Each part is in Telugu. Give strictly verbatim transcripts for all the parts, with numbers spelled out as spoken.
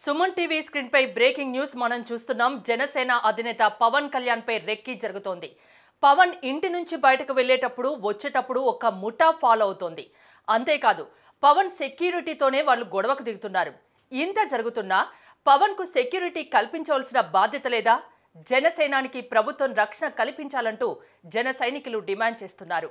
సుమన్ టీవీ స్క్రీన్ పై బ్రేకింగ్ న్యూస్ మనం చూస్తున్నాం. జనసేన అధినేత పవన్ కళ్యాణ్ పై రెక్కి జరుగుతోంది. పవన్ ఇంటి నుంచి బయటకు వెళ్లేటప్పుడు వచ్చేటప్పుడు ఒక ముఠా ఫాలో అవుతోంది. అంతేకాదు పవన్ సెక్యూరిటీతోనే వాళ్ళు గొడవకు దిగుతున్నారు. ఇంత జరుగుతున్నా పవన్ కు సెక్యూరిటీ కల్పించవలసిన బాధ్యత లేదా? జనసేనానికి ప్రభుత్వం రక్షణ కల్పించాలంటూ జన సైనికులు డిమాండ్ చేస్తున్నారు.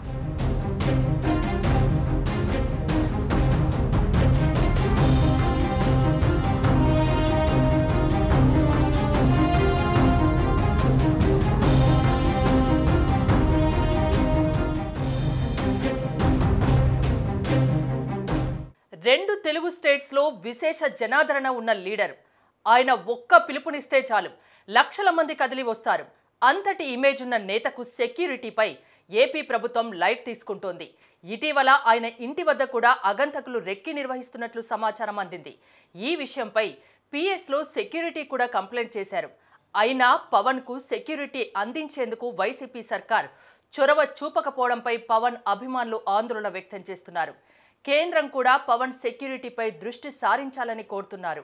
రెండు తెలుగు స్టేట్స్ లో విశేష జనాదరణ ఉన్న లీడర్. ఆయన ఒక్క పిలుపునిస్తే చాలు లక్షల మంది కదిలి వస్తారు. అంతటి ఇమేజ్ ఉన్న నేతకు సెక్యూరిటీపై ఏపీ ప్రభుత్వం లైట్ తీసుకుంటోంది. ఇటీవల ఆయన ఇంటి వద్ద కూడా అగంతకులు రెక్కి నిర్వహిస్తున్నట్లు సమాచారం అందింది. ఈ విషయంపై పిఎస్లో సెక్యూరిటీ కూడా కంప్లైంట్ చేశారు. అయినా పవన్ కు సెక్యూరిటీ అందించేందుకు వైసీపీ సర్కార్ చొరవ చూపకపోవడంపై పవన్ అభిమానులు ఆందోళన వ్యక్తం చేస్తున్నారు. కేంద్రం కూడా పవన్ సెక్యూరిటీపై దృష్టి సారించాలని కోరుతున్నారు.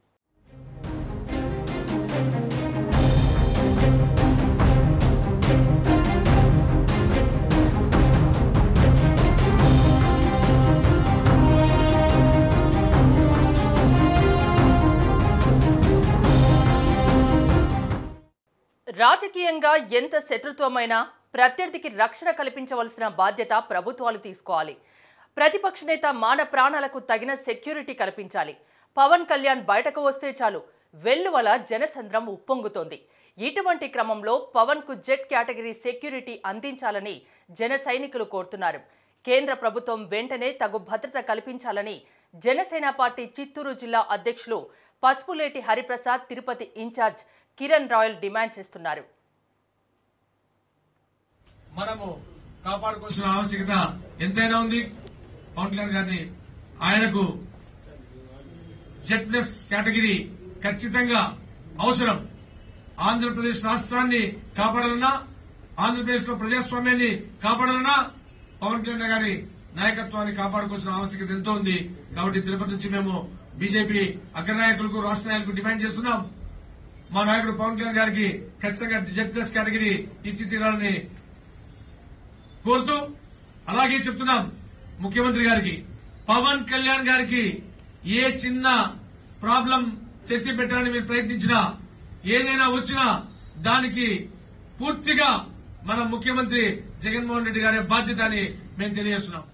రాజకీయంగా ఎంత శత్రుత్వమైనా ప్రత్యర్థికి రక్షణ కల్పించవలసిన బాధ్యత ప్రభుత్వాలు తీసుకోవాలి. ప్రతిపక్ష నేత మాన ప్రాణాలకు తగిన సెక్యూరిటీ కల్పించాలి. పవన్ కళ్యాణ్ బయటకు వస్తే చాలు వెల్లువల జనసంద్రం ఉప్పొంగుతోంది. ఇటువంటి క్రమంలో పవన్ కు జెట్ కేటగిరీ సెక్యూరిటీ అందించాలని జన సైనికులు కోరుతున్నారు. కేంద్ర ప్రభుత్వం వెంటనే తగు భద్రత కల్పించాలని జనసేన పార్టీ చిత్తూరు జిల్లా అధ్యక్షులు పసుపులేటి హరిప్రసాద్, తిరుపతి ఇన్ఛార్జ్ కిరణ్ రాయల్ డిమాండ్ చేస్తున్నారు. మనము కాపాడుకోవాల్సిన ఆవశ్యకత ఎంతైనా ఉంది. పవన్ కళ్యాణ్ గారిని ఆయనకు జెడ్ ప్లస్ కేటగిరీ ఖచ్చితంగా అవసరం. ఆంధ్రప్రదేశ్ రాష్ట్రాన్ని కాపాడాలన్నా, ఆంధ్రప్రదేశ్ లో ప్రజాస్వామ్యాన్ని కాపాడాలన్నా పవన్ కళ్యాణ్ గారి నాయకత్వాన్ని కాపాడుకోవాల్సిన ఆవశ్యకత ఎంతో ఉంది. కాబట్టి తిరుపతి నుంచి మేము బీజేపీ అగ్రనాయకులకు, రాష్ట్ర నాయకులకు డిమాండ్ చేస్తున్నాం. మా నాయకుడు పవన్ కళ్యాణ్ గారికి ఖచ్చితంగా జెడ్ ప్లస్ కేటగిరీ ఇచ్చి తీరాలని కోరుతూ, అలాగే చెప్తున్నాం ముఖ్యమంత్రి గారికి, పవన్ కళ్యాణ్ గారికి ఏ చిన్న ప్రాబ్లం తెత్తి పెట్టాలని మీరు ప్రయత్నించినా, ఏదైనా వచ్చినా దానికి పూర్తిగా మన ముఖ్యమంత్రి జగన్మోహన్ రెడ్డి గారి బాధ్యత అని మేము తెలియజేస్తున్నాం.